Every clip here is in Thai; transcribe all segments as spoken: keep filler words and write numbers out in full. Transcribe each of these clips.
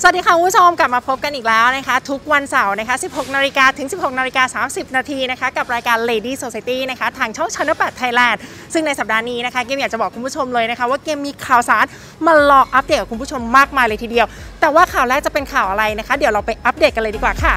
วัสดีค่ะคุณผู้ชมกลับมาพบกันอีกแล้วนะคะทุกวันเสาร์นะคะสิบหกนาฬิกาถึงสิบหกนาฬิกาสามสิบนาทีนะคะกับรายการ Lady Society นะคะทางช่อง Channel แปด Thailand ซึ่งในสัปดาห์นี้นะคะเกมอยากจะบอกคุณผู้ชมเลยนะคะว่าเกมมีข่าวสารมารออัปเดตกับคุณผู้ชมมากมายเลยทีเดียวแต่ว่าข่าวแรกจะเป็นข่าวอะไรนะคะเดี๋ยวเราไปอัปเดตกันเลยดีกว่าค่ะ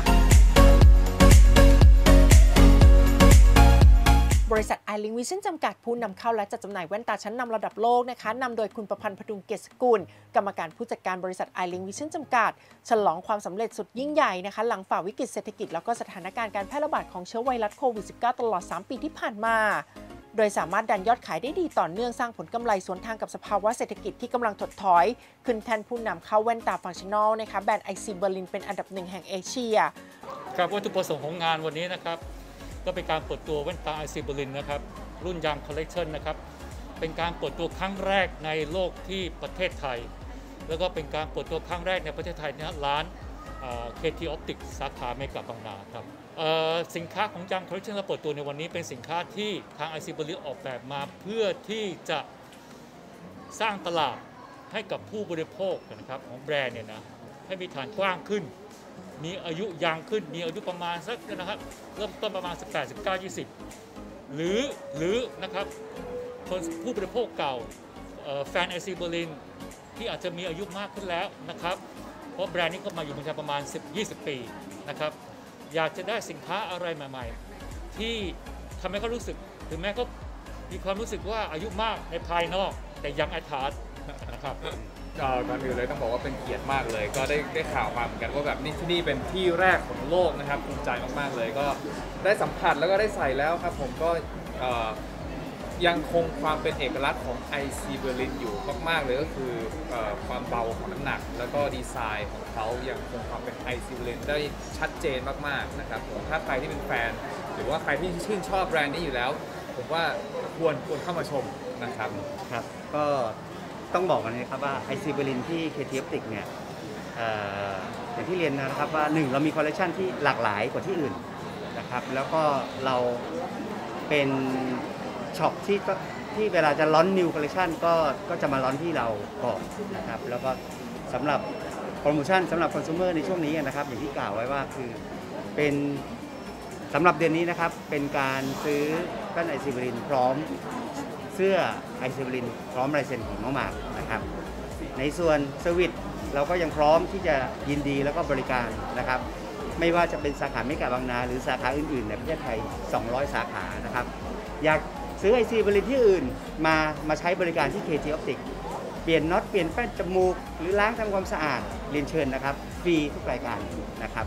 บริษัท iLink Vision จำกัดผู้นำเข้าและจัดจำหน่ายแว่นตาชั้นนำระดับโลกนะคะนำโดยคุณประพันธ์พดุงเกียรติสกุลกรรมการผู้จัดการบริษัท iLink Vision จำกัดฉลองความสำเร็จสุดยิ่งใหญ่นะคะหลังฝ่าวิกฤตเศรษฐกิจแล้วก็สถานการณ์การแพร่ระบาดของเชื้อไวรัสโควิด สิบเก้า ตลอดสามปีที่ผ่านมาโดยสามารถดันยอดขายได้ดีต่อเนื่องสร้างผลกำไรสวนทางกับสภาวะเศรษฐกิจที่กำลังถดถอยขึ้นแทนผู้นำเข้าแว่นตาฟังชั่นอลนะคะแบรนด์ ไอ ซี Berlin เป็นอันดับหนึ่งแห่งเอเชียครับวัตถุประสงค์ของงานวันนี้นะครับก็เป็นการเปิดตัวแว่นตา ไอ ซี Berlin นะครับรุ่นยังคอลเลกชันนะครับเป็นการเปิดตัวครั้งแรกในโลกที่ประเทศไทยแล้วก็เป็นการเปิดตัวครั้งแรกในประเทศไทยนะร้าน เค ที Optics สาขาเมกะบางนาครับสินค้าของยังคอลเลกชันที่เปิดตัวในวันนี้เป็นสินค้าที่ทาง ไอ ซี Berlin ออกแบบมาเพื่อที่จะสร้างตลาดให้กับผู้บริโภคนะครับของแบรนด์เนี่ยนะให้มีฐานกว้างขึ้นมีอายุยาวขึ้นมีอายุประมาณสักนะครับเริ่มต้นประมาณสิบแปด สิบเก้า ยี่สิบหรือหรือนะครับคนผู้บริโภคเก่าแฟน ไอ ซี Berlin ที่อาจจะมีอายุมากขึ้นแล้วนะครับเพราะแบรนด์นี้ก็มาอยู่เมืองไทยประมาณ สิบ ยี่สิบ ปีนะครับอยากจะได้สินค้าอะไรใหม่ๆที่ทำให้เขารู้สึกถึงแม้เขามีความรู้สึกว่าอายุมากในภายนอกแต่ยังแอดทาร์ดนะครับก่อนอื่นเลยต้องบอกว่าเป็นเกียรติมากเลยก็ได้ได้ข่าวมาเหมือนกันว่าแบบนี่ที่นี่เป็นที่แรกของโลกนะครับภูมิใจมากๆเลยก็ได้สัมผัสแล้วก็ได้ใส่แล้วครับผมก็ยังคงความเป็นเอกลักษณ์ของ ไอ ซี Berlin อยู่มากๆเลยก็คือความเบาของน้ำหนักแล้วก็ดีไซน์ของเขายังคงความเป็น ไอ ซี Berlin ได้ชัดเจนมากๆนะครับผมถ้าใครที่เป็นแฟนหรือว่าใครที่ชื่นชอบแบรนด์นี้อยู่แล้วผมว่าควรควรเข้ามาชมนะครับครับก็ต้องบอกกันนะครับว่า ไอ ซี Berlin ที่ เค ที Optics เนี่ยอย่างที่เรียนนะครับว่าหนึ่งเรามีคอลเลคชันที่หลากหลายกว่าที่อื่นนะครับแล้วก็เราเป็นช็อปที่ที่เวลาจะล้อน New Collection ก็ก็จะมาล้อนที่เราก่อนนะครับแล้วก็สำหรับโปรโมชั่นสำหรับคอน sumer ในช่วงนี้นะครับอย่างที่กล่าวไว้ว่าคือเป็นสำหรับเดือนนี้นะครับเป็นการซื้อแว่น ไอ ซี Berlin พร้อมเสื้อ ไอ ซี Berlin พร้อมลายเซ็นของน้องหมากนะครับในส่วนเซอร์วิสเราก็ยังพร้อมที่จะยินดีแล้วก็บริการนะครับไม่ว่าจะเป็นสาขาเมกะบางนาหรือสาขาอื่นๆในประเทศไทยสองร้อยสาขานะครับอยากซื้อ ไอ ซี Berlin ที่อื่นมามาใช้บริการที่ เค ที Optics เปลี่ยนน็อตเปลี่ยนแป้นจมูกหรือล้างทำความสะอาดเรียนเชิญนะครับฟรีทุกรายการนะครับ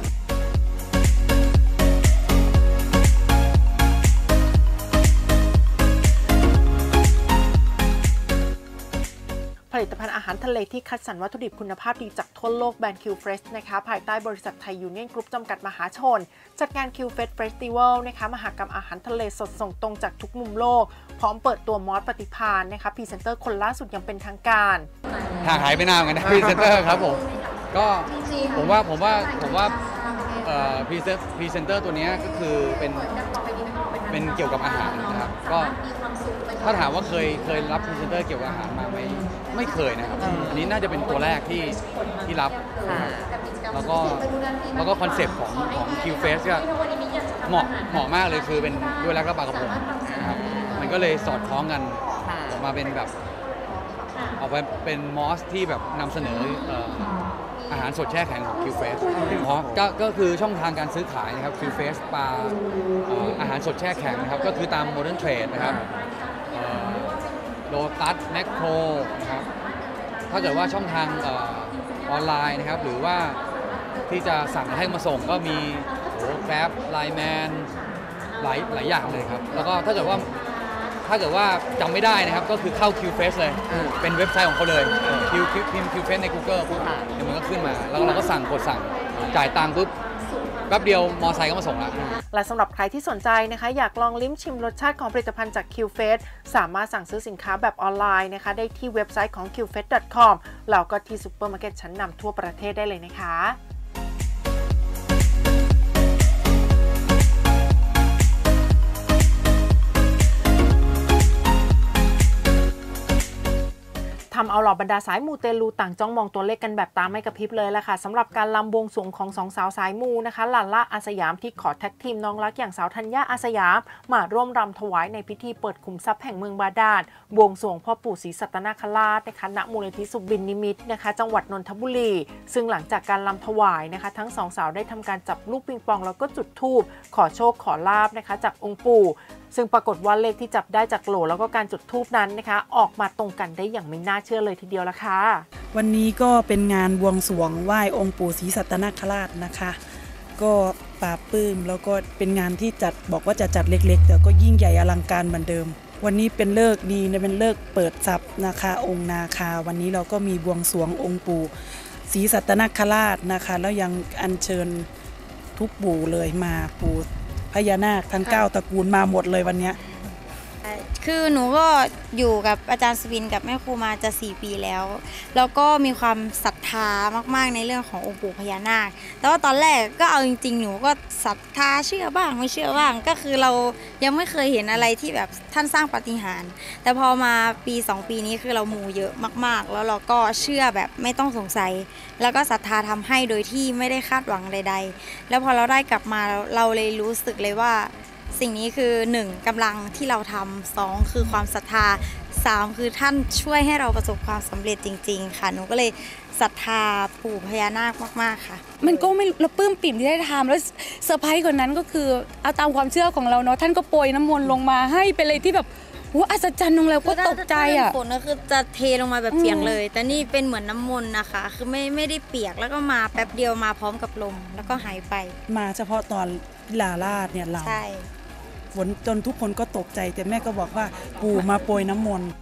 ผลิตภัณฑ์อาหารทะเลที่คัดสรรวัตถุดิบคุณภาพดีจากทั่วโลกแบรนด์ คิว Fresh นะคะภายใต้บริษัทไทยยูเนี่ยนกรุ๊ปจำกัดมหาชนจัดงาน คิว Fresh Festival นะคะมหกรรมอาหารทะเลสดส่งตรงจากทุกมุมโลกพร้อมเปิดตัวมอสปฏิภาณนะคะพรีเซนเตอร์คนล่าสุดอย่างเป็นทางการห่างหายไปนานเหมือนกันนะพรีเซนเตอร์ครับผมก็ผมว่าผมว่าผมว่าพรีเซนเตอร์ตัวนี้ก็คือเป็นเป็นเกี่ยวกับอาหารนะครับก็ถ้าถามว่าเคยเคยรับพรีเซนเตอร์เกี่ยวกับอาหารมาไหมไม่เคยนะครับอันนี้น่าจะเป็นตัวแรกที่ที่รับแล้วก็แล้วก็คอนเซ็ปต์ของของ คิว Face ก็เหมาะเหมาะมากเลยคือเป็นด้วยรักและปลากระพงนะครับมันก็เลยสอดคล้องกันออกมาเป็นแบบออกมาเป็นมอสที่แบบนำเสนออาหารสดแช่แข็งของ คิว Face ก็ก็คือช่องทางการซื้อขายนะครับ คิว Face ปลาอาหารสดแช่แข็งนะครับก็คือตาม Modern Trade นะครับโลตัสแมคโครนะครับถ้าเกิดว่าช่องทางออนไลน์นะครับหรือว่าที่จะสั่งให้มาส่งก็มีโอ้แกร็บไลน์แมนหลายหลายอย่างเลยครับแล้วก็ถ้าเกิดว่าถ้าเกิดว่าจำไม่ได้นะครับก็คือเข้า คิว Face เลยเป็นเว็บไซต์ของเขาเลยพิมพ์ คิว Face ใน Google ปุ๊บเดี๋ยวมันก็ขึ้นมาแล้วเราก็สั่งกดสั่งจ่ายตังค์ปุ๊บแป๊บเดียวมอไซค์ก็มาส่งแล้วและสำหรับใครที่สนใจนะคะอยากลองลิ้มชิมรสชาติของผลิตภัณฑ์จาก คิว Face สามารถสั่งซื้อสินค้าแบบออนไลน์นะคะได้ที่เว็บไซต์ของ คิว เฟส ดอท คอม แล้วก็ที่ซูเปอร์มาร์เก็ตชั้นนำทั่วประเทศได้เลยนะคะทำเอาเหล่าบรรดาสายมูเตลูต่างจ้องมองตัวเลขกันแบบตาไม่กระพริบเลยล่ะค่ะสำหรับการลำบวงสรวงของสองสาวสายมูนะคะลาล่าอาสยามที่ขอแท็กทีมน้องรักอย่างสาวธัญญาอาสยามมาร่วมรำถวายในพิธีเปิดขุมทรัพย์แห่งเมืองบาดาลบวงสรวงพ่อปู่ศรีสัตนคราชนะคะณมูลนิธิสุบินนิมิตนะคะจังหวัดนนทบุรีซึ่งหลังจากการลำถวายนะคะทั้งสองสาวได้ทำการจับลูกปิงปองแล้วก็จุดธูปขอโชคขอลาภนะคะจากองค์ปู่ซึ่งปรากฏว่าเลขที่จับได้จากโหลแล้วก็การจุดธูปนั้นนะคะออกมาตรงกันได้อย่างไม่น่าเชื่อเลยทีเดียวละค่ะวันนี้ก็เป็นงานบวงสรวงไหว้องค์ปู่ศรีสัตนคราชนะคะก็ปราบปลื้มแล้วก็เป็นงานที่จัดบอกว่าจะจัดเล็กๆแต่ก็ยิ่งใหญ่อลังการเหมือนเดิมวันนี้เป็นเลิกดีนะเป็นเลิกเปิดทรัพย์นะคะองค์นาคาวันนี้เราก็มีบวงสรวงองค์ปู่ศรีสัตนคราชนะคะแล้วยังอัญเชิญทุกปู่เลยมาปู่พญานาคทั้งเก้าตระกูลมาหมดเลยวันนี้คือหนูก็อยู่กับอาจารย์สุบินกับแม่ครูมาจะสี่ปีแล้วแล้วก็มีความศรัทธามากๆในเรื่องขององค์ปู่พญานาคแต่ว่าตอนแรกก็เอาจริงๆหนูก็ศรัทธาเชื่อบ้างไม่เชื่อบ้างก็คือเรายังไม่เคยเห็นอะไรที่แบบท่านสร้างปาฏิหาริย์แต่พอมาปีสองปีนี้คือเรามูเยอะมากๆแล้วเราก็เชื่อแบบไม่ต้องสงสัยแล้วก็ศรัทธาทำให้โดยที่ไม่ได้คาดหวังใดๆแล้วพอเราได้กลับมาเราเลยรู้สึกเลยว่าสิ่งนี้คือหนึ่งกำลังที่เราทำสองคือความศรัทธาสามคือท่านช่วยให้เราประสบความสำเร็จจริงๆค่ะหนูก็เลยศรัทธาปู่พญานาคมากๆค่ะมันก็ไม่เราปลื้มปิ่มที่ได้ทำแล้วเซอร์ไพรส์กว่านั้นก็คือเอาตามความเชื่อของเราเนาะท่านก็โปรยน้ำมนต์ลงมาให้เป็นอะไรที่แบบโอ้อัศจรรย์ลงแล้วก็ตกใจอ่ะฝนก็คือจะเทลงมาแบบเปียกเลยแต่นี่เป็นเหมือนน้ำมนต์นะคะคือไม่ไม่ได้เปียกแล้วก็มาแป๊บเดียวมาพร้อมกับลมแล้วก็หายไปมาเฉพาะตอนลาลาดเนี่ยเราใช่ฝนจนทุกคนก็ตกใจแต่แม่ก็บอกว่าปู่มาโปรยน้ำมนต์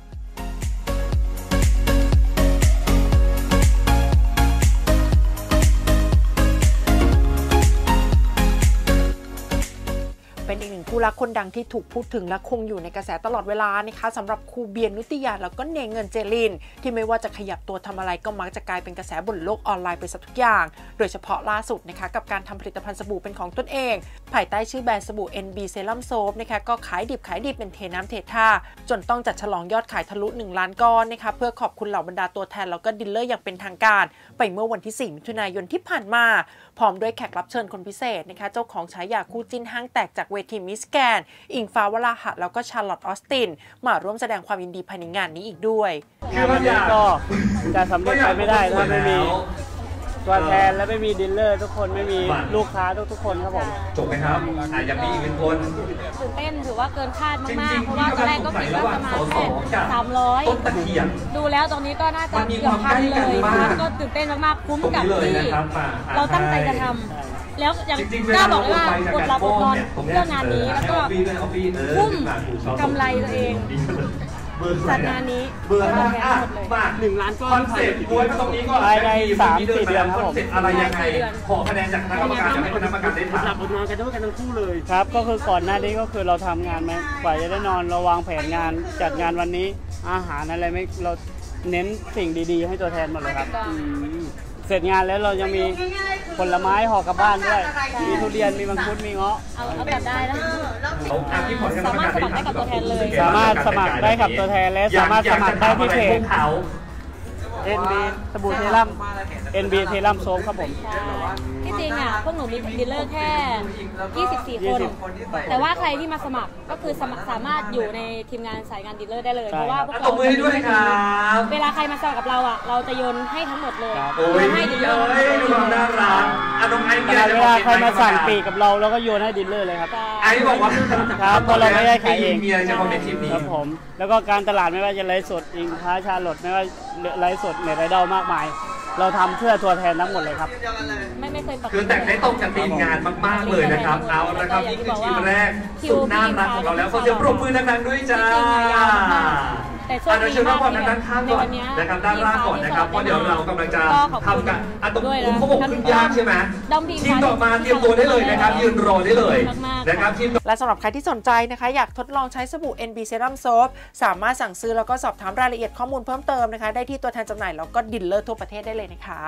เป็นอีกหนึ่งคู่รักคนดังที่ถูกพูดถึงและคงอยู่ในกระแสตลอดเวลานะคะสำหรับครูเบียร์นุติยาแล้วก็เนเงินเจลินที่ไม่ว่าจะขยับตัวทำอะไรก็มักจะกลายเป็นกระแสบนโลกออนไลน์ไปซะทุกอย่างโดยเฉพาะล่าสุดนะคะกับการทำผลิตภัณฑ์สบู่เป็นของตนเองภายใต้ชื่อแบรนด์สบู่ เอ็น บี Serum Soap นะคะก็ขายดิบขายดีเป็นเทน้ำเทท่าจนต้องจัดฉลองยอดขายทะลุหนึ่งล้านก้อนนะคะเพื่อขอบคุณเหล่าบรรดาตัวแทนแล้วก็ดีลเลอร์อย่างเป็นทางการไปเมื่อวันที่สี่มิถุนายนที่ผ่านมาพร้อมด้วยแขกรับเชิญคนพิเศษนะคะเจ้าของฉายาคู่จิ้นห้างแตกจากเวทีมิสแกรนด์อิงฟ้าวราหะแล้วก็ชาร์ลอตต์ออสตินมาร่วมแสดงความยินดีภายในงานนี้อีกด้วยงานวันนี้ก็จะสำเร็จไปไม่ได้ถ้าไม่มีตัวแทนและไม่มีดีลเลอร์ทุกคนไม่มีลูกค้าทุกๆคนครับผมจบไหมครับอาจจะมีอีกเป็นคนตื่นเต้นถือว่าเกินคาดมากๆเพราะว่าตอนแรกก็คิดว่าประมาณแค่สามร้อยดูแล้วตรงนี้ก็น่าจะเกือบพันเลยก็ตื่นเต้นมากๆคุ้มกับที่เราตั้งใจจะทำแล้วยังกล้าบอกเลยว่ากดหลับอดนอนเพื่องานนี้แล้วก็คุ้มกำไรตัวเองจัดงานนี้เบอร์ห้าอ่ะมาหนึ่งล้านก้อนคอนเซ็ปต์บวยตรงนี้ก็ภายในสามสี่เดือนครับผมอะไรยังไงขอคะแนนจากคณะกรรมการจะให้คณะกรรมการได้ถามหลับอดนอนกันด้วยกันทั้งคู่เลยครับก็คือก่อนหน้านี้ก็คือเราทำงานไหมกว่าจะได้นอนเราวางแผนงานจัดงานวันนี้อาหารอะไรไม่เราเน้นสิ่งดีๆให้ตัวแทนหมดเลยครับเสร็จงานแล้วเรายังมีผลไม้ห่อกลับบ้านด้วยมีทุเรียนมีมังคุดมีเงาะเอาเอาแบบได้แล้วสามารถสมัครได้กับตัวแทนเลยสามารถสมัครได้กับตัวแทนและสามารถสมัครได้ที่เพจ เอ็น บี สบู่เทรั่ม เอ็น บี เทรั่มโซมครับผมที่จริงอ่ะพวกหนูมีดีลเลอร์แค่ยี่สิบสี่คนแต่ว่าใครที่มาสมัครก็คือสามารถอยู่ในทีมงานสายงานดีลเลอร์ได้เลยเพราะว่าพวกเราเวลาใครมาสมัครกับเราอ่ะเราจะโยนให้ทั้งหมดเลยโยนให้ดีลเลอร์ดูความน่ารักอ่ะน้องไอเดียเวลาใครมาสั่งปีกับเราเราก็โยนให้ดีลเลอร์เลยครับไอบอกว่าครับเพราะเราไม่ได้ขายเองมีอะไรจะคอมเมนต์ทีมนี้ครับผมแล้วก็การตลาดไม่ว่าจะไลฟ์สดอิงค้าชาลดไม่ว่าไลฟ์สดเน็ตไอดอลมากมายเราทำเพื่อตัวแทนทั้งหมดเลยครับไม่ไม่เคยคือแต่งได้ตรงกับทีมงานมากๆเลยนะครับเอาละครับนี่คือทีมแรกสุดน่ารักของเราแล้วขอเสียงปรบมือดังๆด้วยจ้าแต่ช่วงนี้มากในวันนี้นะครับด้านล่างก่อนนะครับเพราะเดี๋ยวเรากำลังจะทำกันอ่ะตรงมุมเขาบอกขึ้นยากใช่ไหมทีมต่อมาเตรียมตัวได้เลยนะครับยืนรอได้เลยนะครับทีมและสำหรับใครที่สนใจนะคะอยากทดลองใช้สบู่ เอ็น บี Serum Soap สามารถสั่งซื้อแล้วก็สอบถามรายละเอียดข้อมูลเพิ่มเติมนะคะได้ที่ตัวแทนจำหน่ายแล้วก็ดีลเลอร์ทั่วประเทศได้เลยนะคะ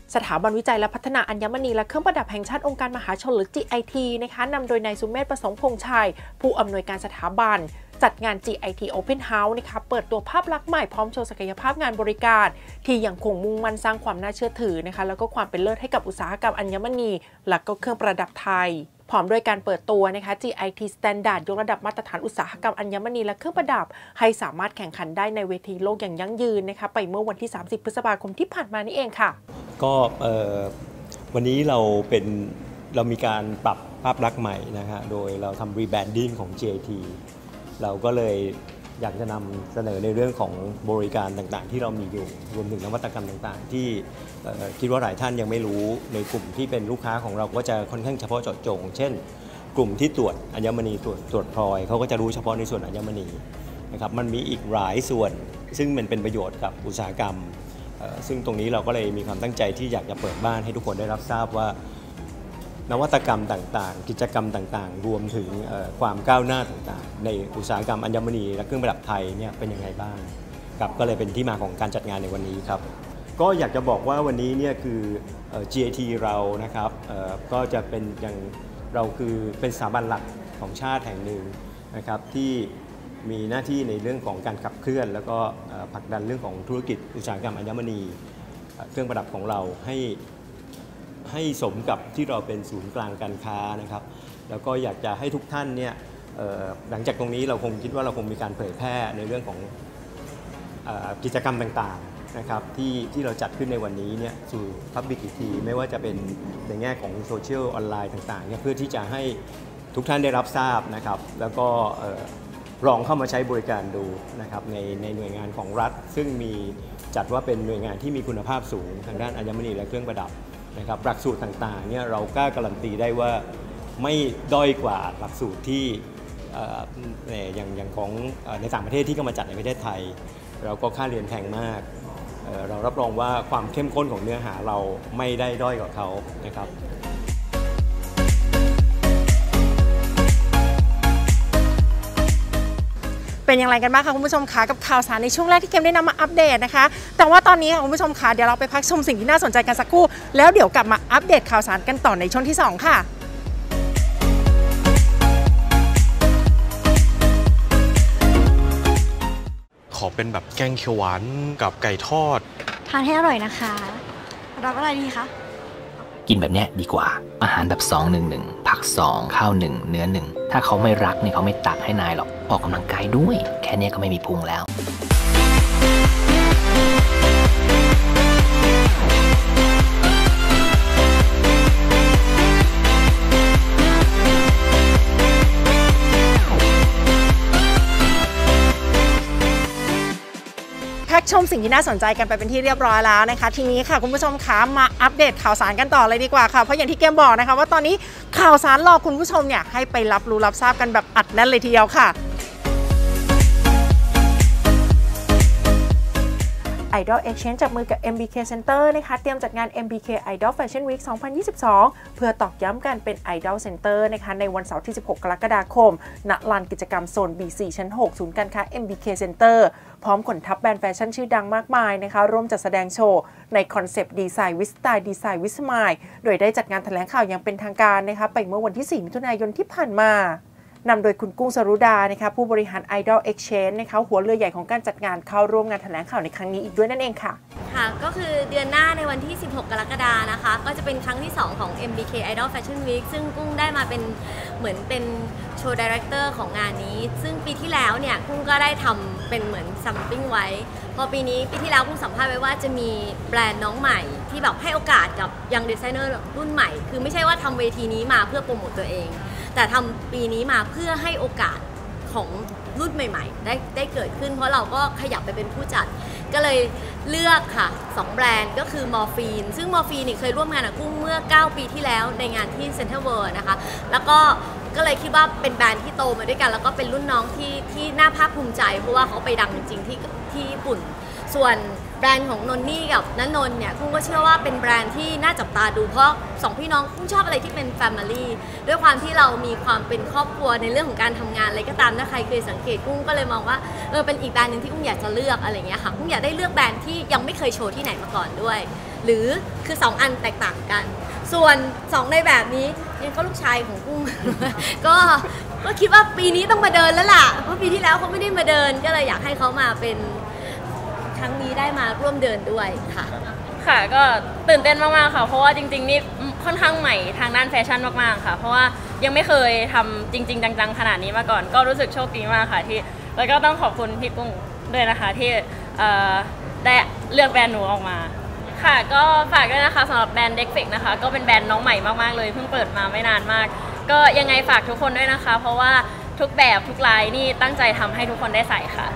สถาบันวิจัยและพัฒนาอัญมณีและเครื่องประดับแห่งชาติองค์การมหาชนหรือ จี ไอ ที นะคะนำโดยนายสุเมธประสงค์พงษ์ชัยผู้อำนวยการสถาบันจัดงาน จี ไอ ที Open House นะคะเปิดตัวภาพลักษณ์ใหม่พร้อมโชว์ศักยภาพงานบริการที่ยังคงมุ่งมั่นสร้างความน่าเชื่อถือนะคะแล้วก็ความเป็นเลิศให้กับอุตสาหกรรมอัญมณีและก็เครื่องประดับไทยพร้อมด้วยการเปิดตัวนะคะ จี ไอ ที Standard ยกระดับมาตรฐานอุตสาหกรรมอัญมณีและเครื่องประดับให้สามารถแข่งขันได้ในเวทีโลกอย่างยั่งยืนนะคะไปเมื่อวันที่ สามสิบ พฤษภาคมที่ผ่านมานี่เองค่ะก็วันนี้เราเป็นเรามีการปรับภาพลักษณ์ใหม่นะฮะโดยเราทำ rebranding ของ จี ไอ ที เราก็เลยอยากจะนำเสนอในเรื่องของบริการต่างๆที่เรามีอยู่รวมถึงนวัตกรรมต่างๆที่คิดว่าหลายท่านยังไม่รู้ในกลุ่มที่เป็นลูกค้าของเราก็จะค่อนข้างเฉพาะเจาะจงเช่นกลุ่มที่ตรวจอัญมณีตรวจตรวจพลอยเขาก็จะรู้เฉพาะในส่วนอัญมณีนะครับมันมีอีกหลายส่วนซึ่งมันเป็นประโยชน์กับอุตสาหกรรมซึ่งตรงนี้เราก็เลยมีความตั้งใจที่อยากจะเปิดบ้านให้ทุกคนได้รับทราบว่านวัตกรรมต่างๆกิจกรรมต่างๆรวมถึงความก้าวหน้าต่างๆในอุตสาหกรรมอัญมณีและเครื่องประดับไทยเนี่ยเป็นยังไงบ้างครับก็เลยเป็นที่มาของการจัดงานในวันนี้ครับก็อยากจะบอกว่าวันนี้เนี่ยคือ จี ไอ ที เรานะครับก็จะเป็นอย่างเราคือเป็นสถาบันหลักของชาติแห่งหนึ่งนะครับที่มีหน้าที่ในเรื่องของการขับเคลื่อนแล้วก็ผลักดันเรื่องของธุรกิจอุตสาหกรรมอัญมณีเครื่องประดับของเราให้ให้สมกับที่เราเป็นศูนย์กลางการค้านะครับแล้วก็อยากจะให้ทุกท่านเนี่ยหลังจากตรงนี้เราคงคิดว่าเราคงมีการเผยแพร่ในเรื่องของกิจกรรมต่างๆนะครับที่ที่เราจัดขึ้นในวันนี้เนี่ยสู่พับบิกอีกทีไม่ว่าจะเป็นในแง่ของโซเชียลออนไลน์ต่างๆเนี่ยเพื่อที่จะให้ทุกท่านได้รับทราบนะครับแล้วก็ลองเข้ามาใช้บริการดูนะครับในในหน่วยงานของรัฐซึ่งมีจัดว่าเป็นหน่วยงานที่มีคุณภาพสูงทางด้านอัญมณีและเครื่องประดับนะครับหลักสูตรต่างๆเนี่ยเรากล้าการันตีได้ว่าไม่ด้อยกว่าหลักสูตรที่อย่างอย่างของในต่างประเทศที่ก็มาจัดในประเทศไทยเราก็ค่าเรียนแพงมากเรารับรองว่าความเข้มข้นของเนื้อหาเราไม่ได้ด้อยกว่าเขานะครับเป็นอย่างไรกันบ้างคะคุณผู้ชมคะกับข่าวสารในช่วงแรกที่เกมได้นำมาอัปเดตนะคะแต่ว่าตอนนี้คุณผู้ชมคะเดี๋ยวเราไปพักชมสิ่งที่น่าสนใจกันสักครู่แล้วเดี๋ยวกลับมาอัปเดตข่าวสารกันต่อในช่วงที่สองค่ะขอเป็นแบบแกงเขียวหวานกับไก่ทอดทานให้อร่อยนะคะรับอะไรดีคะกินแบบนี้ดีกว่าอาหารแบบสอง หนึ่ง หนึ่งผักสองข้าวหนึ่งเนื้อหนึ่งถ้าเขาไม่รักเนี่ยเขาไม่ตักให้นายหรอกออกกำลังกายด้วยแค่นี้ก็ไม่มีพุงแล้วชมสิ่งที่น่าสนใจกันไปเป็นที่เรียบร้อยแล้วนะคะทีนี้ค่ะคุณผู้ชมคะมาอัปเดตข่าวสารกันต่อเลยดีกว่าค่ะเพราะอย่างที่เกมบอกนะคะว่าตอนนี้ข่าวสารรอคุณผู้ชมเนี่ยให้ไปรับรู้รับทราบกันแบบอัดแน่นเลยทีเดียวค่ะ Idol Exchange จับมือกับ เอ็ม บี เค Center นะคะเตรียมจัดงาน เอ็ม บี เค Idol Fashion Week สองพันยี่สิบสองเพื่อตอกย้ำการเป็น Idol Center นะคะในวันเสาร์ที่สิบหกกรกฎาคมณลานกิจกรรมโซน บี สี่ ชั้นหกศูนย์การค้า เอ็ม บี เค Center พร้อมขนทัพแบรนด์แฟชั่นชื่อดังมากมายนะคะร่วมจัดแสดงโชว์ในคอนเซปต์ดีไซน์วิสไตล์ดีไซน์วิสมายโดยได้จัดงานแถลงข่าวอย่างเป็นทางการนะคะไปเมื่อวันที่สี่มิถุนายนที่ผ่านมานำโดยคุณกุ้งสรุดานะคะผู้บริหาร Idol Exchange นะคะหัวเรือใหญ่ของการจัดงานเข้าร่วมงานแถลงข่าวในครั้งนี้อีกด้วยนั่นเองค่ะค่ะก็คือเดือนหน้าในวันที่สิบหกกรกฎาคมนะคะก็จะเป็นครั้งที่สองของ เอ็ม บี เค Idol Fashion Week ซึ่งกุ้งได้มาเป็นเหมือนเป็นโชว์ไดเรคเตอร์ของงานนี้ซึ่งปีที่แล้วเนี่ยกุ้งก็ได้ทำเป็นเหมือนซัมปิ้งไว้พอปีนี้ปีที่แล้วกุ้งสัมภาษณ์ไว้ว่าจะมีแบรนด์น้องใหม่ที่แบบให้โอกาสกับยังดีไซเนอร์รุ่นใหม่คือไม่ใช่ว่าทำเวทีนี้มาเพื่อโปรโมตตัวเองแต่ทำปีนี้มาเพื่อให้โอกาสของรุ่นใหม่ๆได้ได้เกิดขึ้นเพราะเราก็ขยับไปเป็นผู้จัดก็เลยเลือกค่ะสองแบรนด์ก็คือมอร์ฟีนซึ่งมอร์ฟีนนี่เคยร่วมงานกับกุ้งเมื่อเก้าปีที่แล้วในงานที่เซ็นทรัลเวิลด์นะคะแล้วก็ก็เลยคิดว่าเป็นแบรนด์ที่โตมาด้วยกันแล้วก็เป็นรุ่นน้องที่ที่น่าภาคภูมิใจเพราะว่าเขาไปดังจริงๆที่ที่ญี่ปุ่นส่วนแบรนด์ของนนนี่กับณนนท์เนี่ยกุ้งก็เชื่อว่าเป็นแบรนด์ที่น่าจับตาดูเพราะสองพี่น้องกุ้งชอบอะไรที่เป็นแฟมิลี่ด้วยความที่เรามีความเป็นครอบครัวในเรื่องของการทำงานอะไรก็ตามถ้าใครเคยสังเกตกุ้งก็เลยมองว่าเออเป็นอีกแบรนด์หนึ่งที่กุ้งอยากจะเลือกอะไรเงี้ยค่ะกุ้งอยากได้เลือกแบรนด์ที่ยังไม่เคยโชว์ที่ไหนมาก่อนด้วยหรือคือสองอันแตกต่างกันส่วนสองในแบบนี้ยังก็ลูกชายของกุ้ง ก็ก็คิดว่าปีนี้ต้องมาเดินแล้วล่ะเพราะปีที่แล้วเขาไม่ได้มาเดินก็เลยอยากให้เขามาเป็นครั้งนี้ได้มาร่วมเดินด้วยค่ะค่ะก็ตื่นเต้นมากๆค่ะเพราะว่าจริงๆนี่ค่อนข้างใหม่ทางด้านแฟชั่นมากๆค่ะเพราะว่ายังไม่เคยทำจริงๆจังๆขนาดนี้มาก่อนก็รู้สึกโชคดีมากค่ะที่แล้วก็ต้องขอบคุณพี่กุ้งด้วยนะคะที่ได้เลือกแบรนด์หนูออกมาค่ะก็ฝากด้วยนะคะสำหรับแบรนด์ Deckfix นะคะก็เป็นแบรนด์น้องใหม่มากๆเลยเพิ่งเปิดมาไม่นานมากก็ยังไงฝากทุกคนด้วยนะคะเพราะว่าทุกแบบทุกลายนี่ตั้งใจทำให้ทุกคนได้ใส่ค่ะ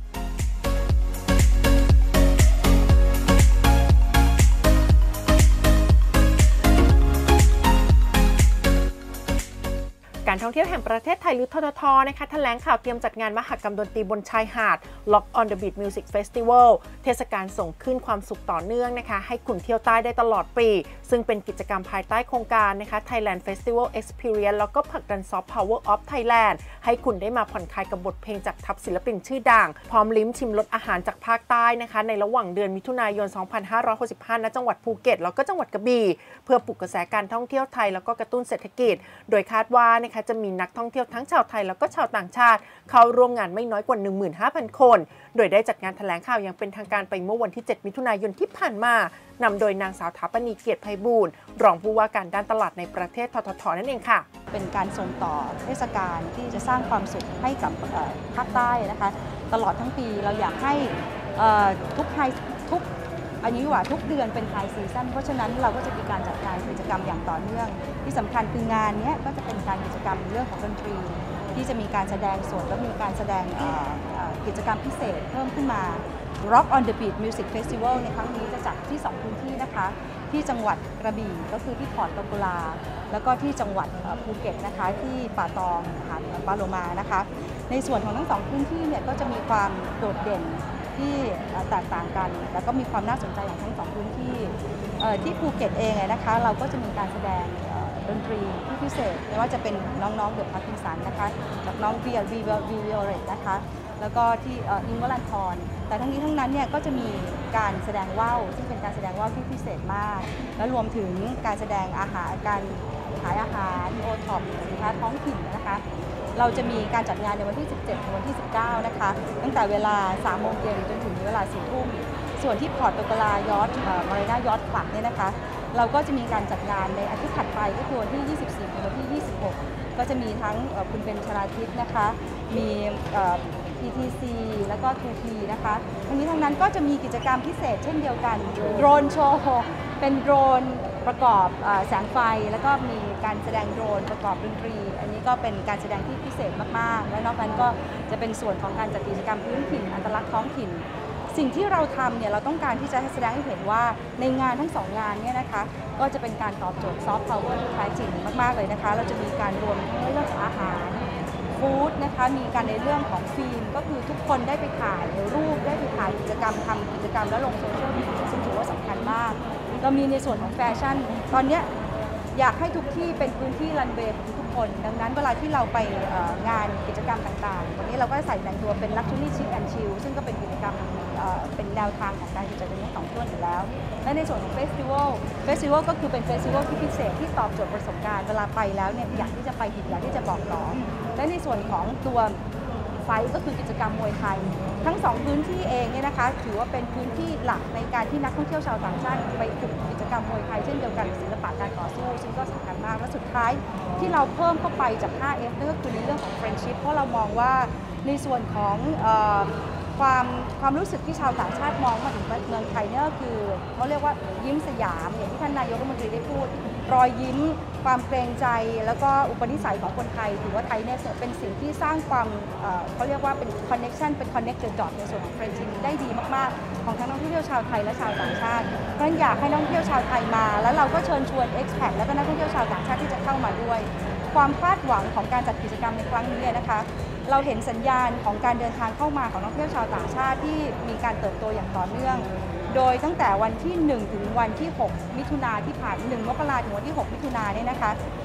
การท่องเที่ยวแห่งประเทศไทยหรือททท.นะคะแถลงข่าวเตรียมจัดงานมหกรรมดนตรีบนชายหาด Lock on the Beat Music Festival เทศกาลส่งขึ้นความสุขต่อเนื่องนะคะให้คุณเที่ยวใต้ได้ตลอดปีซึ่งเป็นกิจกรรมภายใต้โครงการนะคะ Thailand Festival Experience แล้วก็ผลักดัน Soft Power of Thailand ให้คุณได้มาผ่อนคลายกับบทเพลงจากทัพศิลปินชื่อดังพร้อมลิ้มชิมรสอาหารจากภาคใต้นะคะในระหว่างเดือนมิถุนายน สองพันห้าร้อยหกสิบห้า ณ จังหวัดภูเก็ตแล้วก็จังหวัดกระบี่เพื่อปลุกกระแสการท่องเที่ยวไทยแล้วก็กระตุ้นเศรษฐกิจโดยคาดว่านะคะจะมีนักท่องเที่ยวทั้งชาวไทยแล้วก็ชาวต่างชาติเข้าร่วมงานไม่น้อยกว่า หนึ่งหมื่นห้าพัน คนโดยได้จัดงานแถลงข่าวอย่างเป็นทางการไปเมื่อวันที่เจ็ดมิถุนายนที่ผ่านมานำโดยนางสาวถาปณีเกียรติไพบูลย์รองผู้ว่าการด้านตลาดในประเทศททท.นั่นเองค่ะเป็นการส่งต่อเทศกาลที่จะสร้างความสุขให้กับภาคใต้นะคะตลอดทั้งปีเราอยากให้ทุกไฮทุกอันนี้ว่าทุกเดือนเป็นไฮซีซั่นเพราะฉะนั้นเราก็จะมีการจัดการกิจกรรมอย่างต่อเนื่องที่สำคัญคืองานนี้ก็จะเป็นการกิจกรรมเรื่องของดนตรีที่จะมีการแสดงสดและมีการแสดงกิจกรรมพิเศษเพิ่มขึ้นมา Rock on the Beat Music Festival ในครั้งนี้จะจัดที่สองพื้นที่นะคะที่จังหวัดกระบี่ก็คือที่พอร์ตตะกุลาแล้วก็ที่จังหวัดภูเก็ตนะคะที่ป่าตองหาดปาโลมานะคะในส่วนของทั้งสองพื้นที่เนี่ยก็จะมีความโดดเด่นที่แตกต่างกันแล้วก็มีความน่าสนใจอย่างทั้งสองพื้นที่ที่ภูเก็ตเองนะคะเราก็จะมีการแสดงดนตรีที่พิเศษไม่ว่าจะเป็นน้องๆเดอะพาร์คินสันนะคะจากน้องเบียร์วีเวลวีเวลเรตนะคะแล้วก็ที่อิงวลันทรแต่ทั้งนี้ทั้งนั้นเนี่ยก็จะมีการแสดงว่าวซึ่งเป็นการแสดงว่าวที่พิเศษมากและรวมถึงการแสดงอาหารการขายอาหารโอท็อปสินค้าท้องถิ่นนะคะเราจะมีการจัดงานในวันที่สิบเจ็ดถึงวันที่สิบเก้านะคะตั้งแต่เวลาสามโมงเย็นจนถึงเวลาสี่ทุ่มส่วนที่พอร์ตตะกุลายอทมารีนายอทคลับเนี่ยนะคะเราก็จะมีการจัดงานในอาทิตย์ถัดไปก็คือวันที่ยี่สิบสี่ถึงวันที่ยี่สิบหกก็จะมีทั้งคุณเป็นชลาทิศนะคะมี พี ที ซี แล้วก็ ทู พี นะคะทั้งนี้ทั้งนั้นก็จะมีกิจกรรมพิเศษเช่นเดียวกันโดรนโชว์เป็นโดรนประกอบแสงไฟแล้วก็มีการแสดงโดรนประกอบดนตรีอันนี้ก็เป็นการแสดงที่พิเศษมากๆและนอกนั้นก็จะเป็นส่วนของการจัดกิจกรรมพื้นถิ่นอัตลักษณ์ท้องถิ่นสิ่งที่เราทำเนี่ยเราต้องการที่จะแสดงให้เห็นว่าในงานทั้งสองงานเนี่ยนะคะก็จะเป็นการตอบโจทย์ซอฟต์พาวเวอร์ที่แท้จริงมากๆเลยนะคะเราจะมีการรวมทั้งเรื่องของอาหารฟู้ดนะคะมีการในเรื่องของฟิล์มก็คือทุกคนได้ไปถ่ายรูปได้ไปถ่ายกิจกรรมทำกิจกรรมแล้วลงโซเชียลมีเดียซึ่งถือว่าสำคัญมากเรามีในส่วนของแฟชั่นตอนนี้อยากให้ทุกที่เป็นพื้นที่รันเวย์ของทุกคนดังนั้นเวลาที่เราไปงานกิจกรรมต่างๆวันนี้เราก็ใส่แต่งตัวเป็น Luxury Chic and Chill ซึ่งก็เป็นกิจกรรมเป็นแนวทางของการกิจกรรมทั้งสองส่วนอยู่แล้วและในส่วนของเฟสติวัลเฟสติวัลก็คือเป็นเฟสติวัลที่พิเศษที่ตอบโจทย์ประสบการณ์เวลาไปแล้วเนี่ยอยากที่จะไปอีกอยากที่จะบอกต่อและในส่วนของตัวไฟก็คือกิจกรรมมวยไทยทั้งสองพื้นที่เองเนี่ยนะคะถือว่าเป็นพื้นที่หลักในการที่นักท่องเที่ยวชาวต่างชาติไปฝึกกิจกรรมมวยไทยเช่นเดียวกันศิลปะการต่อสู้ซึ่งก็สำคัญมากและสุดท้ายที่เราเพิ่มเข้าไปจาก ห้า เอฟ นั่นก็คือในเรื่องของ friendship เพราะเรามองว่าในส่วนของความความรู้สึกที่ชาวต่างชาติมองมาถึงเมืองไทยเนี่ยก็คือเขาเรียกว่ายิ้มสยามอย่างที่ท่านนายกรัฐมนตรีได้พูดรอยยิ้มความเกรงใจแล้วก็อุปนิสัยของคนไทยถือว่าไทยเนี่ยเป็นสิ่งที่สร้างความเขาเรียกว่าเป็น connection เป็น connect the dot ในส่วนของ friendship ได้ดีมากๆของทั้งนักท่องเที่ยวชาวไทยและชาวต่างชาติเพราะฉะนั้นอยากให้นักท่องเที่ยวชาวไทยมาแล้วเราก็เชิญชวน expat แล้วก็นักท่องเที่ยวชาวต่างชาติที่จะเข้ามาด้วยความคาดหวังของการจัดกิจกรรมในครั้งนี้นะคะเราเห็นสัญญาณของการเดินทางเข้ามาของนักท่องเที่ยวชาวต่างชาติที่มีการเติบโตอย่างต่อเนื่องโดยตั้งแต่วันที่หนึ่งถึงวันที่หกมิถุนาที่ผ่านหนึ่งมกราคมถึงวันที่หกมิถุนาเนี่ยนะคะ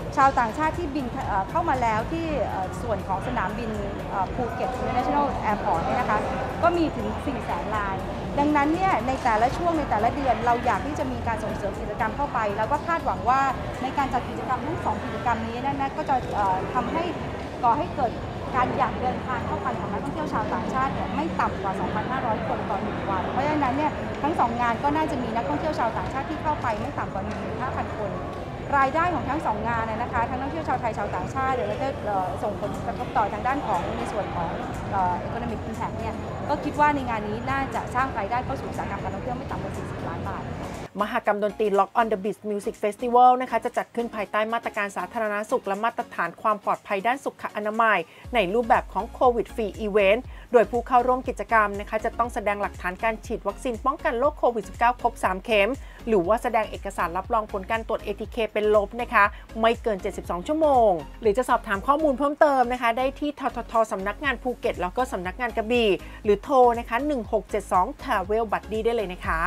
ชาวต่างชาติที่บินเข้ามาแล้วที่ส่วนของสนามบินภูเก็ต International Airport เนี่ยนะคะก็มีถึง สี่แสน รายดังนั้นเนี่ยในแต่ละช่วงในแต่ละเดือนเราอยากที่จะมีการส่งเสริมกิจกรรมเข้าไปแล้วก็คาดหวังว่าในการจัดกิจกรรมทั้งสองกิจกรรมนี้นะก็จะทำให้ก่อให้เกิดการอยากเดินทางเข้าไปของนักท่องเที่ยวชาวต่างชาติเนี่ยไม่ต่ำกว่า สองพันห้าร้อย คนต่อหนึ่งวันเพราะฉะนั้นเนี่ยทั้งสองงานก็น่าจะมีนักท่องเที่ยวชาวต่างชาติที่เข้าไปไม่ต่ำกว่า หนึ่งหมื่นห้าพัน คนรายได้ของทั้งสองงานนะคะทั้งนักท่องเที่ยวชาวไทยชาวต่างชาติเดี๋ยวเราจะส่งผลกระทบต่อทางด้านของในส่วนของ economic impact เนี่ยก็คิดว่าในงานนี้น่าจะสร้างรายได้เข้าสู่อุตสาหกรรมการท่องเที่ยวไม่ต่ำกว่าสี่สิบล้านบาทมหกรรมดนตรี Lock on the Beat Music Festival นะคะจะจัดขึ้นภายใต้มาตรการสาธารณสุขและมาตรฐานความปลอดภัยด้านสุขอนามัยในรูปแบบของโควิดฟรีอีเวนต์โดยผู้เข้าร่วมกิจกรรมนะคะจะต้องแสดงหลักฐานการฉีดวัคซีนป้องกันโรคโควิด สิบเก้า ครบ สาม เข็มหรือว่าแสดงเอกสารรับรองผลการตรวจ เอ ที เค เป็นลบนะคะไม่เกินเจ็ดสิบสองชั่วโมงหรือจะสอบถามข้อมูลเพิ่มเติมนะคะได้ที่ทททสำนักงานภูเก็ตแล้วก็สำนักงานกระบี่หรือโทรนะคะหนึ่งหกเจ็ดสอง Travel Buddy ได้เลยนะคะ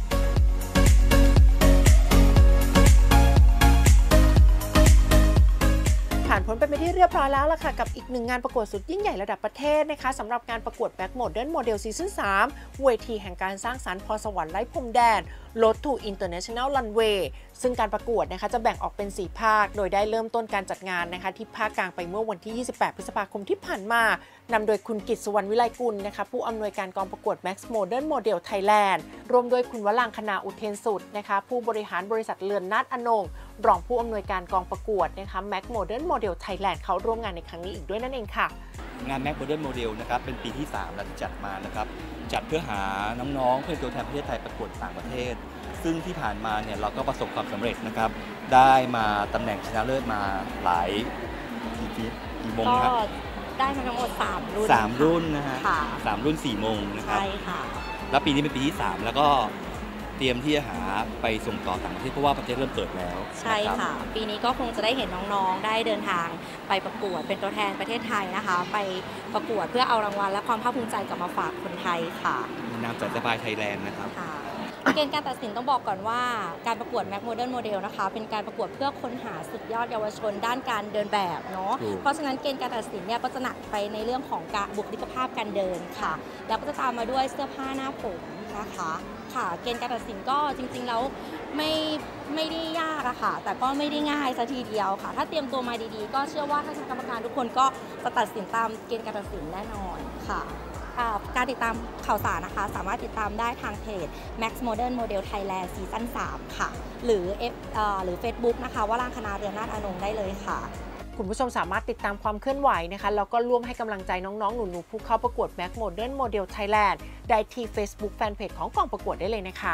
ผ่านพ้นไปเป็นที่เรียบร้อยแล้วล่ะค่ะกับอีกหนึ่งงานประกวดสุดยิ่งใหญ่ระดับประเทศนะคะสำหรับการประกวด Back Modern Model Season สามเวทีแห่งการสร้างสรรค์พรสวรรค์ไร้พรมแดน Road to International Runway ซึ่งการประกวดนะคะจะแบ่งออกเป็นสี่ภาคโดยได้เริ่มต้นการจัดงานนะคะที่ภาคกลางไปเมื่อวันที่ยี่สิบแปดพฤษภาคมที่ผ่านมานำโดยคุณกิตสุวรรณวิไลกุลนะคะผู้อำนวยการกองประกวด Max Modern Model Thailand รวมโดยคุณวรางคณาอุเทนสุดนะคะผู้บริหารบริษัทเรือนนาฏอนงรองผู้อำนวยการกองประกวดนะคะ Max Modern Model Thailand เขาร่วมงานในครั้งนี้อีกด้วยนั่นเองค่ะงาน Max Modern Model นะครับเป็นปีที่สามแล้วที่จัดมานะครับจัดเพื่อหาน้องๆเพื่อตัวแทนประเทศไทยประกวดต่างประเทศซึ่งที่ผ่านมาเนี่ยเราก็ประสบความสำเร็จนะครับได้มาตำแหน่งชนะเลิศมาหลายกี่ปีกี่วงครับได้มาทั้งหมดสามรุ่นสามรุ่นนะฮะสามรุ่นสี่โมงนะครับใช่ค่ะแล้วปีนี้เป็นปีที่สามแล้วก็เตรียมที่จะหาไปส่งต่อต่างประเทศเพราะว่าประเทศเริ่มเปิดแล้วใช่ค่ะปีนี้ก็คงจะได้เห็นน้องๆได้เดินทางไปประกวดเป็นตัวแทนประเทศไทยนะคะไปประกวดเพื่อเอารางวัลและความภาคภูมิใจกลับมาฝากคนไทยค่ะนามจัดสบายไทยแลนด์นะครับเกณฑ์การตัดสินต้องบอกก่อนว่าการประกวด Max Modern Model นะคะเป็นการประกวดเพื่อค้นหาสุดยอดเยาวชนด้านการเดินแบบเนาะเพราะฉะนั้นเกณฑ์การตัดสินเนี่ยก็จะหนักไปในเรื่องของการบุคลิกภาพการเดินค่ะแล้วก็จะตามมาด้วยเสื้อผ้าหน้าผมนะคะค่ะเกณฑ์การตัดสินก็จริงๆแล้วไม่ไม่ได้ยากอะค่ะแต่ก็ไม่ได้ง่ายซะทีเดียวค่ะถ้าเตรียมตัวมาดีๆก็เชื่อว่าท่านกรรมการทุกคนก็จะตัดสินตามเกณฑ์การตัดสินแน่นอนค่ะการติดตามข่าวสารนะคะสามารถติดตามได้ทางเพจ Max Modern Model Thailand ซีซั่นสามค่ะหรือเอฟหรือ Facebook นะคะวรางคณาเรือนนาฏอนงได้เลยค่ะคุณผู้ชมสามารถติดตามความเคลื่อนไหวนะคะแล้วก็ร่วมให้กำลังใจน้องๆหนูๆผู้เข้าประกวด Max Modern Model Thailand ได้ที่ Facebook Fanpage ของกองประกวดได้เลยนะคะ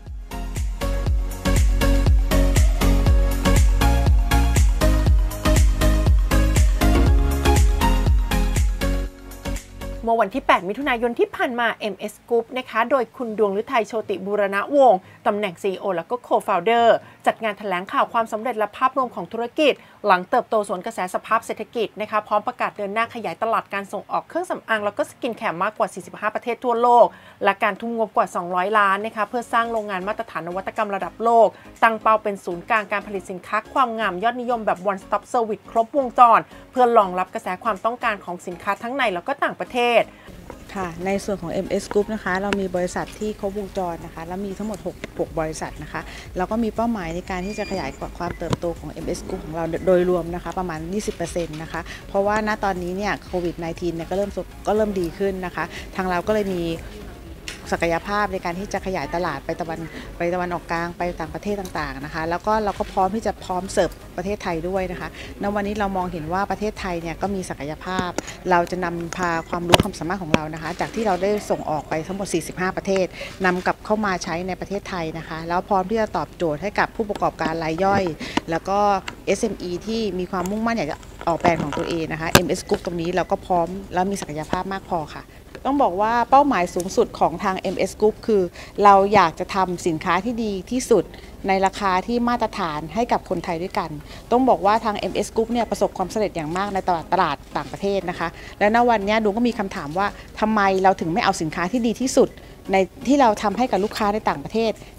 เมื่อวันที่แปดมิถุนายนที่ผ่านมา เอ็ม เอส Group นะคะโดยคุณดวงฤทัยโชติบูรณวงศ์ตำแหน่ง ซี อี โอ แล้วก็ Co-founder จัดงานแถลงข่าวความสำเร็จและภาพรวมของธุรกิจหลังเติบโตสวนกระแสสภาพเศรษฐกิจนะคะพร้อมประกาศเดินหน้าขยายตลาดการส่งออกเครื่องสำอางแล้วก็สกินแคร์มากกว่าสี่สิบห้าประเทศทั่วโลกและการทุ่มงบกว่าสองร้อยล้านนะคะเพื่อสร้างโรงงานมาตรฐานนวัตกรรมระดับโลกตั้งเป้าเป็นศูนย์กลางการผลิตสินค้าความงามยอดนิยมแบบ one stop service ครบวงจรเพื่อรองรับกระแสความต้องการของสินค้าทั้งในแล้วก็ต่างประเทศค่ะในส่วนของ เอ็ม เอส Group นะคะเรามีบริษัทที่ครบวงจรนะคะแล้วมีทั้งหมดหกบริษัทนะคะเราก็มีเป้าหมายในการที่จะขยายความเติบโตของ เอ็ม เอส Group ของเราโดยรวมนะคะประมาณ ยี่สิบเปอร์เซ็นต์ นะคะเพราะว่าณตอนนี้เนี่ยโควิด สิบเก้า เนี่ยก็เริ่มก็เริ่มดีขึ้นนะคะทางเราก็เลยมีศักยภาพในการที่จะขยายตลาดไปตะวันไปตะวันออกกลางไปต่างประเทศต่างๆนะคะแล้วก็เราก็พร้อมที่จะพร้อมเสิร์ฟประเทศไทยด้วยนะคะณวันนี้เรามองเห็นว่าประเทศไทยเนี่ยก็มีศักยภาพเราจะนำพาความรู้ความสามารถของเรานะคะจากที่เราได้ส่งออกไปทั้งหมดสี่สิบห้าประเทศนำกลับเข้ามาใช้ในประเทศไทยนะคะแล้วพร้อมที่จะตอบโจทย์ให้กับผู้ประกอบการรายย่อยแล้วก็ เอส เอ็ม อี ที่มีความมุ่งมั่นอยากจะออกแบรนด์ของตัวเองนะคะ เอ็ม เอส Group ตรงนี้เราก็พร้อมแล้วมีศักยภาพมากพอค่ะต้องบอกว่าเป้าหมายสูงสุดของทาง เอ็ม เอส Group คือเราอยากจะทำสินค้าที่ดีที่สุดในราคาที่มาตรฐานให้กับคนไทยด้วยกันต้องบอกว่าทาง เอ็ม เอส Group เนี่ยประสบความสำเร็จอย่างมากในตลาดตลาดต่างประเทศนะคะและณวันนี้ดวงก็มีคำถามว่าทำไมเราถึงไม่เอาสินค้าที่ดีที่สุดในที่เราทำให้กับลูกค้าในต่างประเทศ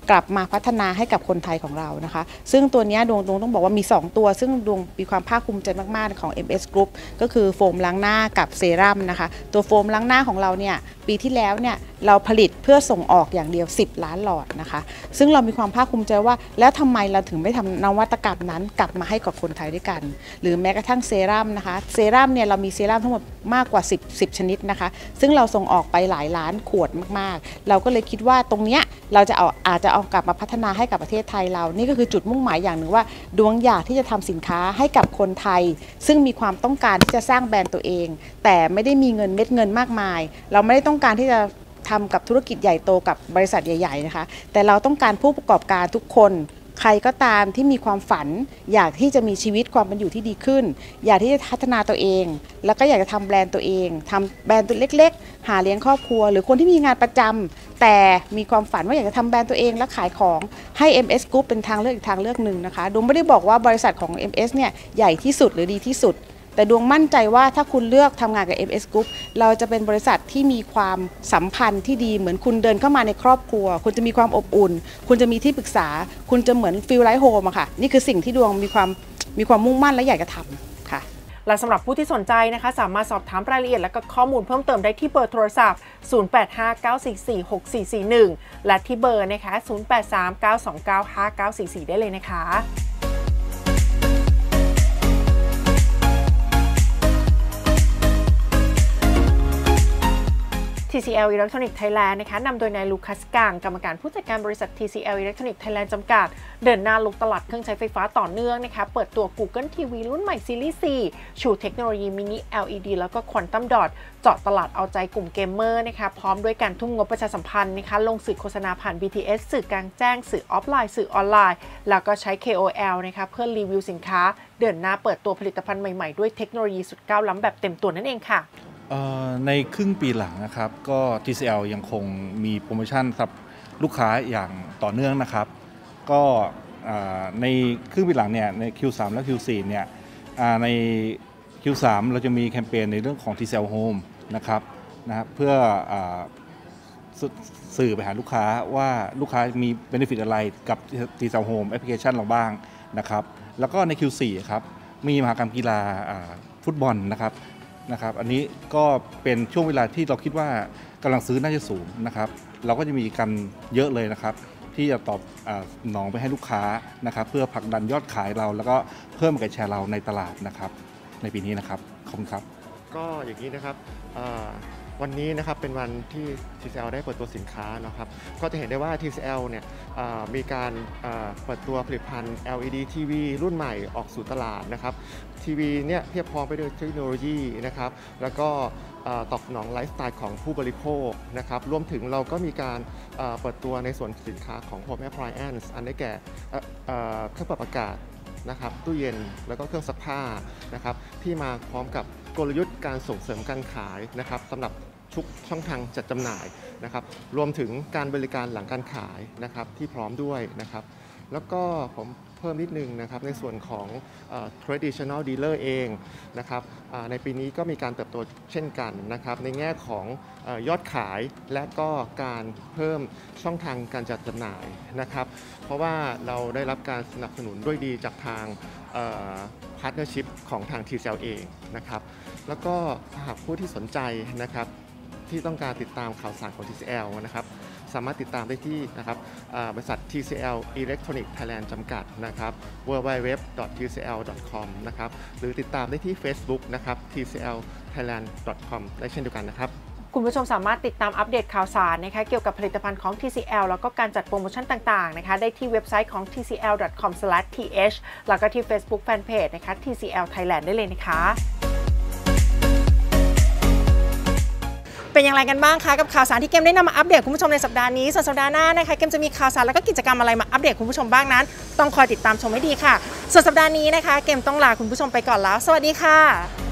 กลับมาพัฒนาให้กับคนไทยของเรานะคะซึ่งตัวนี้ดวงดวงต้องบอกว่ามีสองตัวซึ่งดวงมีความภาคภูมิใจมากๆของ เอ็ม เอส Group ก็คือโฟมล้างหน้ากับเซรั่มนะคะตัวโฟมล้างหน้าของเราเนี่ยปีที่แล้วเนี่ยเราผลิตเพื่อส่งออกอย่างเดียวสิบล้านหลอดนะคะซึ่งเรามีความภาคภูมิใจว่าแล้วทำไมเราถึงไม่ทำนวัตกรรมนั้นกลับมาให้กับคนไทยด้วยกันหรือแม้กระทั่งเซรั่มนะคะเซรั่มเนี่ยเรามีเซรั่มทั้งหมดมากกว่าสิบ สิบชนิดนะคะซึ่งเราส่งออกไปหลายล้านขวดมากๆเราก็เลยคิดว่าตรงเนี้ยเราจะเอาอาจจะเอากลับมาพัฒนาให้กับประเทศไทยเรานี่ก็คือจุดมุ่งหมายอย่างหนึ่งว่าดวงอยากที่จะทำสินค้าให้กับคนไทยซึ่งมีความต้องการที่จะสร้างแบรนด์ตัวเองแต่ไม่ได้มีเงินเม็ดเงินมากมายเราไม่ได้ต้องการที่จะทำกับธุรกิจใหญ่โตกับบริษัทใหญ่ๆนะคะแต่เราต้องการผู้ประกอบการทุกคนใครก็ตามที่มีความฝันอยากที่จะมีชีวิตความเป็นอยู่ที่ดีขึ้นอยากที่จะพัฒนาตัวเองแล้วก็อยากจะทำแบรนด์ตัวเองทำแบรนด์ตัวเล็กๆหาเลี้ยงครอบครัวหรือคนที่มีงานประจำแต่มีความฝันว่าอยากจะทำแบรนด์ตัวเองและขายของให้ เอ็ม เอส Group เป็นทางเลือกอีกทางเลือกหนึ่งนะคะดวงไม่ได้บอกว่าบริษัทของ เอ็ม เอส เนี่ยใหญ่ที่สุดหรือดีที่สุดแต่ดวงมั่นใจว่าถ้าคุณเลือกทำงานกับ เอ็ม เอส Group เราจะเป็นบริษัทที่มีความสัมพันธ์ที่ดีเหมือนคุณเดินเข้ามาในครอบครัวคุณจะมีความอบอุ่นคุณจะมีที่ปรึกษาคุณจะเหมือนฟีลไลท์โฮมอะค่ะนี่คือสิ่งที่ดวงมีความมีความมุ่งมั่นและอยากจะทำค่ะและสำหรับผู้ที่สนใจนะคะสามารถสอบถามรายละเอียดและก็ข้อมูลเพิ่มเติมได้ที่เบอร์โทรศัพท์ศูนย์ แปด ห้า เก้า สี่ สี่ หก สี่ สี่ หนึ่งและที่เบอร์นะคะศูนย์ แปด สาม เก้า สอง เก้า ห้า เก้า สี่ สี่ ได้เลยนะคะ ที ซี แอล Electronics Thailand นะคะนำโดยนายลูคัสกังกรรมการผู้จัดการบริษัท ที ซี แอล Electronics Thailand จำกัดเดินหน้าลุกตลาดเครื่องใช้ไฟฟ้าต่อเนื่องนะคะเปิดตัว Google ที วี รุ่นใหม่ซีรีส์ สี่ ชูเทคโนโลยีมินิ แอล อี ดี แล้วก็ Quantum Dot เจาะตลาดเอาใจกลุ่มเกมเมอร์นะคะพร้อมด้วยการทุ่มงบประชาสัมพันธ์นะคะลงสื่อโฆษณาผ่าน บี ที เอส สื่อกลางแจ้งสื่อออฟไลน์สื่อออนไลน์แล้วก็ใช้ เค โอ แอล นะคะเพื่อรีวิวสินค้าเดินหน้าเปิดตัวผลิตภัณฑ์ใหม่ๆด้วยเทคโนโลยีสุดก้าวล้ำแบบเต็มตัวนั่นเองค่ะในครึ่งปีหลังนะครับก็ ที ซี แอล ยังคงมีโปรโมชั่นสำหรับลูกค้าอย่างต่อเนื่องนะครับก็ในครึ่งปีหลังเนี่ยใน คิว สาม และ คิว สี่ เนี่ยใน คิว สาม เราจะมีแคมเปญในเรื่องของ ที ซี แอล Home นะครับนะครับเพื่อสื่อไปหาลูกค้าว่าลูกค้ามี benefit อะไรกับ ที ซี แอล Home แอปพลิเคชันเราบ้างนะครับแล้วก็ใน คิว สี่ ครับมีมหกรรมกีฬาฟุตบอลนะครับนะครับอันนี้ก็เป็นช่วงเวลาที่เราคิดว่ากำลังซื้อน่าจะสูงนะครับเราก็จะมีกันเยอะเลยนะครับที่จะตอบสนองไปให้ลูกค้านะครับเพื่อผลักดันยอดขายเราแล้วก็เพิ่มการแชร์เราในตลาดนะครับในปีนี้นะครับขอบคุณครับก็อย่างนี้นะครับวันนี้นะครับเป็นวันที่ ที ซี แอล ได้เปิดตัวสินค้านะครับก็จะเห็นได้ว่า ที ซี แอล เนี่ยมีการเปิดตัวผลิตภัณฑ์ แอล อี ดี ที วี รุ่นใหม่ออกสู่ตลาดนะครับทีวีเนี่ยเพียบพร้อมไปด้วยเทคโนโลยีนะครับแล้วก็ตอบสนองไลฟ์สไตล์ของผู้บริโภคนะครับรวมถึงเราก็มีการเปิดตัวในส่วนสินค้าของ Home Appliance อันได้แก่เครื่องปรับอากาศนะครับตู้เย็นแล้วก็เครื่องซักผ้านะครับที่มาพร้อมกับกลยุทธ์การส่งเสริมการขายนะครับสำหรับทุกช่องทางจัดจำหน่ายนะครับรวมถึงการบริการหลังการขายนะครับที่พร้อมด้วยนะครับแล้วก็ผมเพิ่มนิดนึงนะครับในส่วนของ traditional dealer เองนะครับในปีนี้ก็มีการเติบโตเช่นกันนะครับในแง่ของยอดขายและก็การเพิ่มช่องทางการจัดจำหน่ายนะครับเพราะว่าเราได้รับการสนับสนุนด้วยดีจากทางพาร์ทเนอร์ชิพของทาง ที ซี แอล เองนะครับแล้วก็หากผู้ที่สนใจนะครับที่ต้องการติดตามข่าวสารของ ที ซี แอล นะครับสามารถติดตามได้ที่นะครับบริษัท ที ซี แอล Electronics Thailand จำกัดนะครับ ดับเบิลยู ดับเบิลยู ดับเบิลยู ดอท ที ซี แอล ดอท คอม นะครับหรือติดตามได้ที่ Facebook นะครับ ที ซี แอล ไทยแลนด์ ดอท คอม ได้เช่นเดียวกันนะครับคุณผู้ชมสามารถติดตามอัปเดตข่าวสารนะคะเกี่ยวกับผลิตภัณฑ์ของ ที ซี แอล แล้วก็การจัดโปรโมชั่นต่างๆนะคะได้ที่เว็บไซต์ของ ที ซี แอล ดอท คอม สแลช ที เอช แล้วก็ที่ Facebook Fanpage นะคะ ที ซี แอล Thailand ได้เลยนะคะเป็นอย่างไรกันบ้างคะกับข่าวสารที่เกมได้นำมาอัปเดตคุณผู้ชมในสัปดาห์นี้ส่วนสัปดาห์หน้านะคะเกมจะมีข่าวสารแล้วก็กิจกรรมอะไรมาอัปเดตคุณผู้ชมบ้างนั้นต้องคอยติดตามชมให้ดีค่ะส่วนสัปดาห์นี้นะคะเกมต้องลาคุณผู้ชมไปก่อนแล้วสวัสดีค่ะ